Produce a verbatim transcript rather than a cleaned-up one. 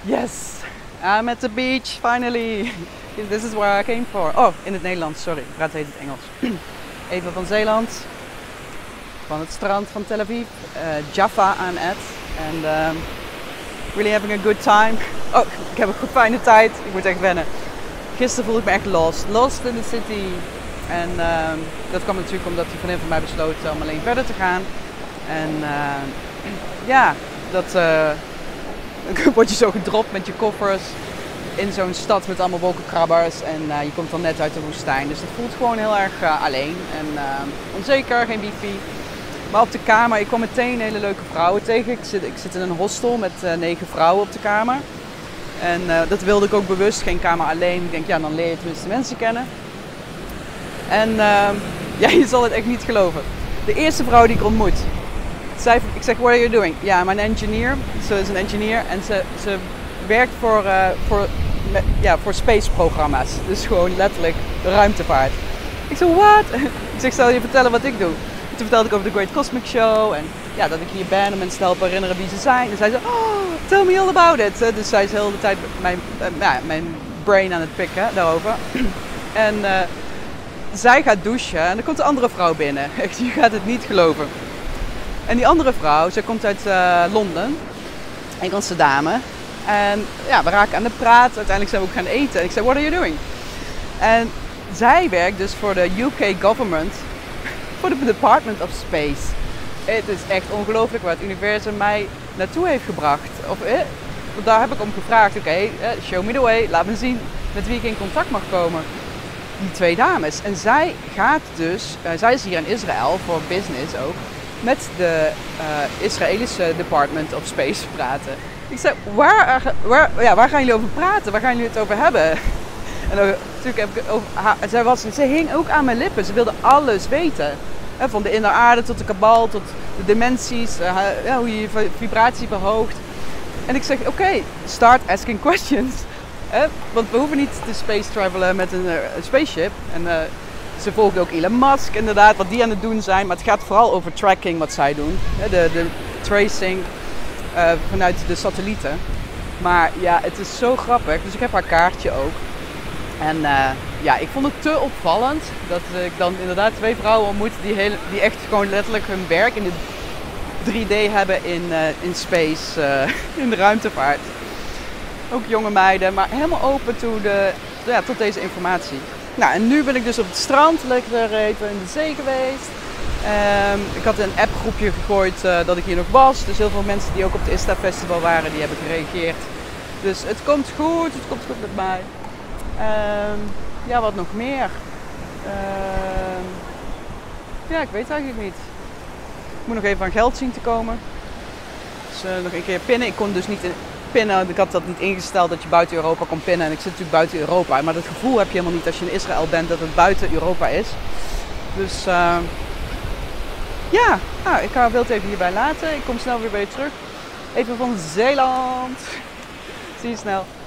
Yes, I'm at the beach finally. This is where I came for. Oh, in het Nederlands, sorry. Ik praat heet het Engels. Even van Zeeland. Van het strand van Tel Aviv. Uh, Jaffa aan het. And um, really having a good time. Oh, ik heb een goed fijne tijd. Ik moet echt wennen. Gisteren voelde ik me echt lost. Lost in the city. En um, dat kwam natuurlijk omdat die vriendin van mij besloot om alleen verder te gaan. En uh, ja, dat... Uh, Dan word je zo gedropt met je koffers in zo'n stad met allemaal wolkenkrabbers en uh, je komt dan net uit de woestijn. Dus het voelt gewoon heel erg uh, alleen en uh, onzeker, geen wifi. Maar op de kamer, ik kwam meteen hele leuke vrouwen tegen. Ik zit, ik zit in een hostel met uh, negen vrouwen op de kamer. En uh, dat wilde ik ook bewust, geen kamer alleen. Ik denk, ja, dan leer je tenminste mensen kennen. En uh, ja, je zal het echt niet geloven. De eerste vrouw die ik ontmoet. Zij, ik zeg, what are you doing? Ja, I'm an engineer. Ze is een engineer en ze, ze werkt voor, uh, voor, met, ja, voor space-programma's. Dus gewoon letterlijk de ruimtevaart. Ik zeg, what? Ik zeg, zal je vertellen wat ik doe? Toen vertelde ik over de Great Cosmic Show en ja, dat ik hier ben om mensen te helpen herinneren wie ze zijn. En zij zei, oh, tell me all about it. Dus zij is de hele tijd mijn, uh, ja, mijn brain aan het pikken daarover. En uh, zij gaat douchen en dan komt de andere vrouw binnen. Echt, je gaat het niet geloven. En die andere vrouw, zij komt uit uh, Londen, Engelse dame. En ja, we raken aan de praat. Uiteindelijk zijn we ook gaan eten. En ik zei, what are you doing? En zij werkt dus voor de U K government, voor de Department of Space. Het is echt ongelooflijk waar het universum mij naartoe heeft gebracht. Of, eh, daar heb ik om gevraagd, oké, okay, eh, show me the way, laat me zien met wie ik in contact mag komen. Die twee dames. En zij gaat dus, uh, zij is hier in Israël voor business ook, met de uh, Israëlische Department of Space praten. Ik zei, waar, waar, ja, waar gaan jullie over praten? Waar gaan jullie het over hebben? En dan, natuurlijk heb ik over haar, zij, was, zij hing ook aan mijn lippen. Ze wilde alles weten. He, van de inner aarde tot de kabal, tot de dimensies, uh, ja, hoe je je vibratie verhoogt. En ik zeg, oké, okay, start asking questions. He, want we hoeven niet te space travelen met een, uh, een spaceship. En, uh, Ze volgde ook Elon Musk inderdaad, wat die aan het doen zijn. Maar het gaat vooral over tracking wat zij doen. De, de tracing uh, vanuit de satellieten. Maar ja, het is zo grappig. Dus ik heb haar kaartje ook. En uh, ja, ik vond het te opvallend dat ik dan inderdaad twee vrouwen ontmoet die, heel, die echt gewoon letterlijk hun werk in de drie D hebben in, uh, in space, uh, in de ruimtevaart. Ook jonge meiden, maar helemaal open to de, ja, tot deze informatie. Nou, en nu ben ik dus op het strand, lekker even in de zee geweest. Um, ik had een appgroepje gegooid uh, dat ik hier nog was. Dus heel veel mensen die ook op het Ista Festival waren, die hebben gereageerd. Dus het komt goed, het komt goed met mij. Um, ja, wat nog meer? Um, ja, ik weet eigenlijk niet. Ik moet nog even aan geld zien te komen. Dus uh, nog een keer pinnen. Ik kon dus niet in... pinnen. Ik had dat niet ingesteld dat je buiten Europa kon pinnen. En ik zit natuurlijk buiten Europa. Maar dat gevoel heb je helemaal niet als je in Israël bent dat het buiten Europa is. Dus uh, ja, nou, ik wil het even hierbij laten. Ik kom snel weer bij je terug. Even van Zeeland. Zie je snel.